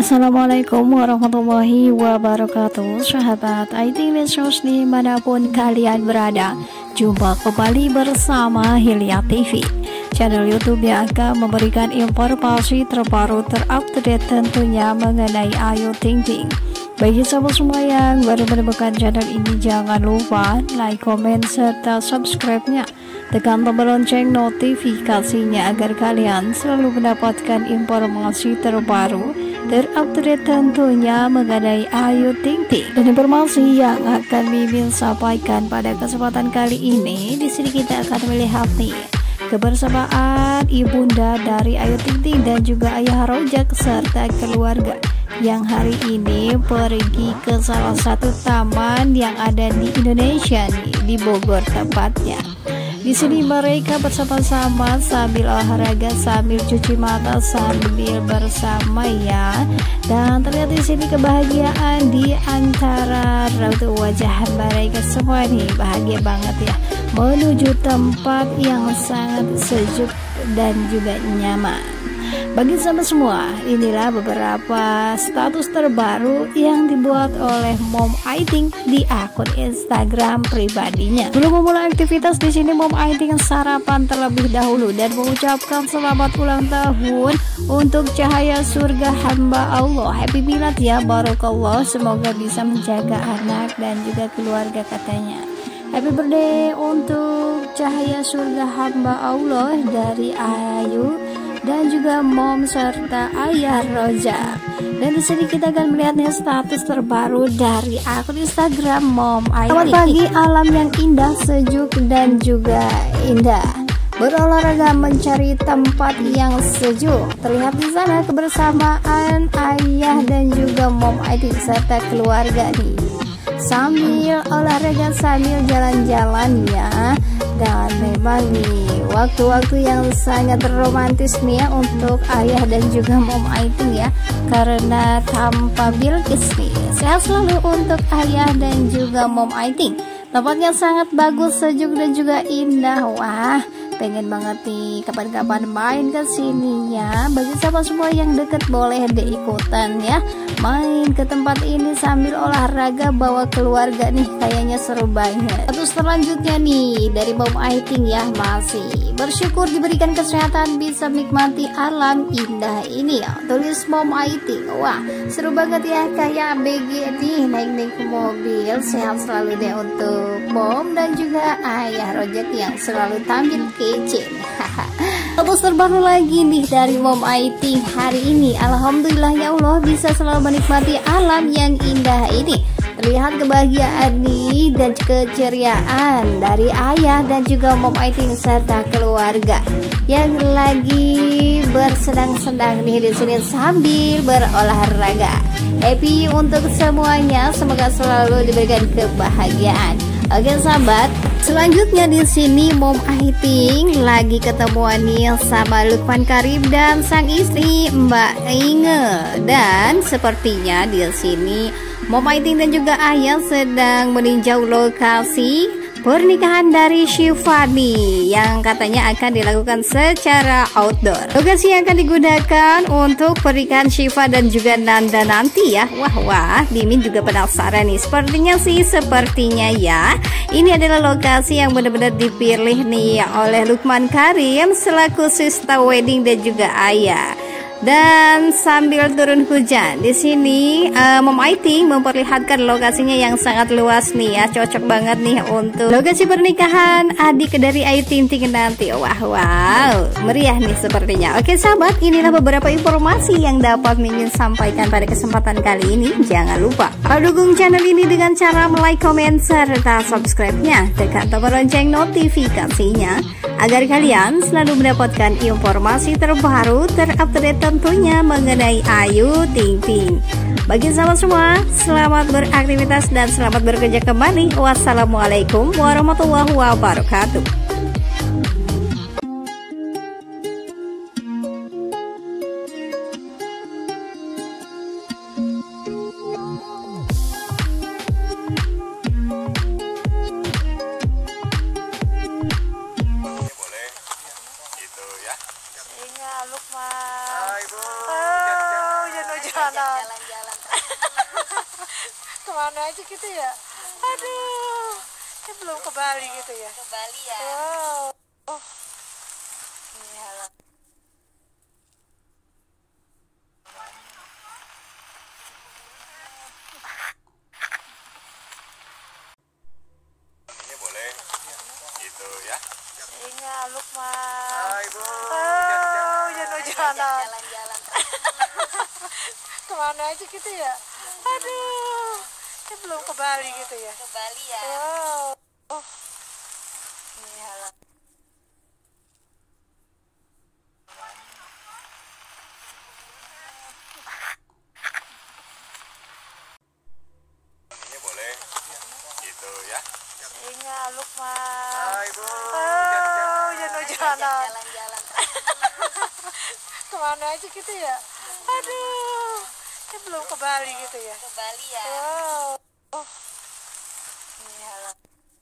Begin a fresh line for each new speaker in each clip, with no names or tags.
Assalamualaikum warahmatullahi wabarakatuh. Sahabat IT News dimanapun kalian berada, jumpa kembali bersama Hilya TV, channel YouTube yang akan memberikan informasi terbaru terupdate tentunya mengenai Ayu Ting Ting. Bagi sahabat semua yang baru menemukan channel ini, jangan lupa like, komen, serta subscribe-nya. Tekan tombol lonceng notifikasinya agar kalian selalu mendapatkan informasi terbaru terupdate tentunya mengenai Ayu Ting Ting. Dan informasi yang akan Mimin sampaikan pada kesempatan kali ini, di sini kita akan melihat nih kebersamaan ibunda dari Ayu Ting Ting dan juga ayah Rojak serta keluarga yang hari ini pergi ke salah satu taman yang ada di Indonesia nih, di Bogor tepatnya. Di sini mereka bersama-sama sambil olahraga, sambil cuci mata, sambil bersama ya. Dan terlihat di sini kebahagiaan di antara raut wajah mereka semua nih, bahagia banget ya, menuju tempat yang sangat sejuk dan juga nyaman. Bagi sahabat semua, inilah beberapa status terbaru yang dibuat oleh Mom Ayu Ting di akun Instagram pribadinya. Belum memulai aktivitas di sini, Mom Ayu Ting sarapan terlebih dahulu dan mengucapkan selamat ulang tahun untuk cahaya surga hamba Allah. Happy milad ya, barakallah. Semoga bisa menjaga anak dan juga keluarga katanya. Happy birthday untuk cahaya surga hamba Allah dari Ayu dan juga Mom serta ayah Roja. Dan di sini kita akan melihatnya status terbaru dari akun Instagram Mom Ayu. Selamat pagi, alam yang indah, sejuk dan juga indah. Berolahraga mencari tempat yang sejuk. Terlihat di sana kebersamaan ayah dan juga Mom Ayu serta keluarga nih, sambil olahraga, sambil jalan-jalan ya. Dan memang nih waktu-waktu yang sangat romantis nih ya untuk ayah dan juga Mom Ayu Ting ya, karena tanpa Bilqis nih. Sehat selalu untuk ayah dan juga Mom Ayu Ting. Tempatnya sangat bagus, sejuk dan juga indah. Wah, pengen banget nih kapan-kapan main ke sini ya. Bagi sahabat semua yang deket boleh deh ikutan ya, main ke tempat ini sambil olahraga bawa keluarga nih, kayaknya seru banget. Terus selanjutnya nih dari Mom Ayu Ting ya, masih bersyukur diberikan kesehatan bisa menikmati alam indah ini ya, tulis Mom Ayu Ting. Wah, seru banget ya, kayak ABG nih naik-naik ke mobil. Sehat selalu deh untuk Mom dan juga ayah Rojak yang selalu tampil kece. Terus terbaru lagi nih dari Mom Ayu Ting hari ini, alhamdulillah ya Allah bisa selalu menikmati alam yang indah ini. Terlihat kebahagiaan nih dan keceriaan dari ayah dan juga Mom Ayu Ting serta keluarga yang lagi bersenang-senang nih di sini sambil berolahraga. Happy untuk semuanya, semoga selalu diberikan kebahagiaan. Oke sahabat, selanjutnya di sini Mom Ayu Ting lagi ketemuan nih sama Lukman Karim dan sang istri Mbak Inge. Dan sepertinya di sini Mom Ayu Ting dan juga ayah sedang meninjau lokasi pernikahan dari Syifa nih, yang katanya akan dilakukan secara outdoor. Lokasi yang akan digunakan untuk pernikahan Syifa dan juga Nanda nanti ya. Wah, Mimin juga penasaran nih. Sepertinya ya, ini adalah lokasi yang benar-benar dipilih nih oleh Lukman Karim selaku sista wedding dan juga ayah. Dan sambil turun hujan di sini, Mom Ayu Ting memperlihatkan lokasinya yang sangat luas nih ya, cocok banget nih untuk lokasi pernikahan adik dari Ayu Ting Ting nanti. Wow, meriah nih sepertinya. Oke sahabat, inilah beberapa informasi yang dapat Mimin sampaikan pada kesempatan kali ini. Jangan lupa dukung channel ini dengan cara like, komen, serta subscribe-nya. Tekan tombol lonceng notifikasinya agar kalian selalu mendapatkan informasi terbaru terupdate tentunya mengenai Ayu Ting Ting. Bagi sahabat semua, selamat beraktivitas dan selamat bekerja kembali. Wassalamualaikum warahmatullahi wabarakatuh.
Lukman.
Hai Bu.
hujanan. Jalan-jalan. Kemana aja gitu ya? Aduh, ini belum ke Bali gitu ya? Ke Bali ya. Wow. Oh, ini halang.
Ini boleh gitu ya.
Ini Lukman.
Hai Bu.
Hujan-hujanan.
Jalan-jalan.
Kemana aja gitu ya? Aduh, ini belum ke Bali gitu ya?
Ke Bali ya.
Wow. Oh, ini halang.
Ini boleh gitu ya.
Ini Lukman.
Hai Bu.
Hujan-hujanan.
Jalan-jalan.
Kemana aja gitu ya? Aduh, ini belum ke Bali gitu ya?
Ke Bali ya.
Wow. Oh, ini halang.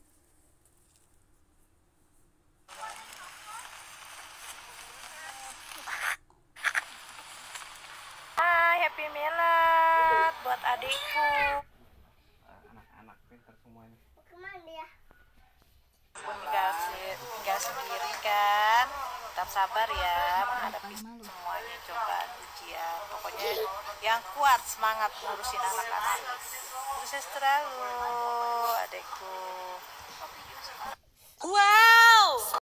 Hai, happy milad buat adikku.
Anak-anak pintar semuanya.
Tinggal sendiri kan, tetap sabar ya menghadapi semuanya cobaan ujian. Pokoknya yang kuat, semangat ngurusin anak-anak. Sukses terlalu adekku.
Wow.